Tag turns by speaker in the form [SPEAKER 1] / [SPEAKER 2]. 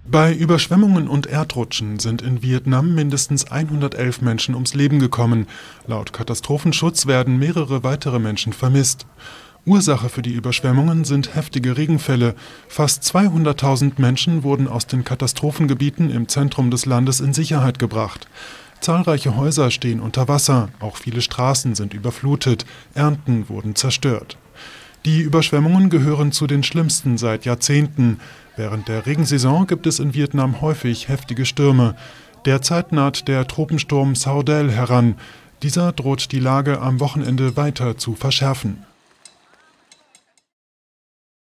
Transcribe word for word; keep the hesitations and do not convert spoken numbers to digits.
[SPEAKER 1] Bei Überschwemmungen und Erdrutschen sind in Vietnam mindestens hundertelf Menschen ums Leben gekommen. Laut Katastrophenschutz werden mehrere weitere Menschen vermisst. Ursache für die Überschwemmungen sind heftige Regenfälle. Fast zweihunderttausend Menschen wurden aus den Katastrophengebieten im Zentrum des Landes in Sicherheit gebracht. Zahlreiche Häuser stehen unter Wasser, auch viele Straßen sind überflutet, Ernten wurden zerstört. Die Überschwemmungen gehören zu den schlimmsten seit Jahrzehnten. Während der Regensaison gibt es in Vietnam häufig heftige Stürme. Derzeit naht der Tropensturm Saudel heran. Dieser droht die Lage am Wochenende weiter zu verschärfen.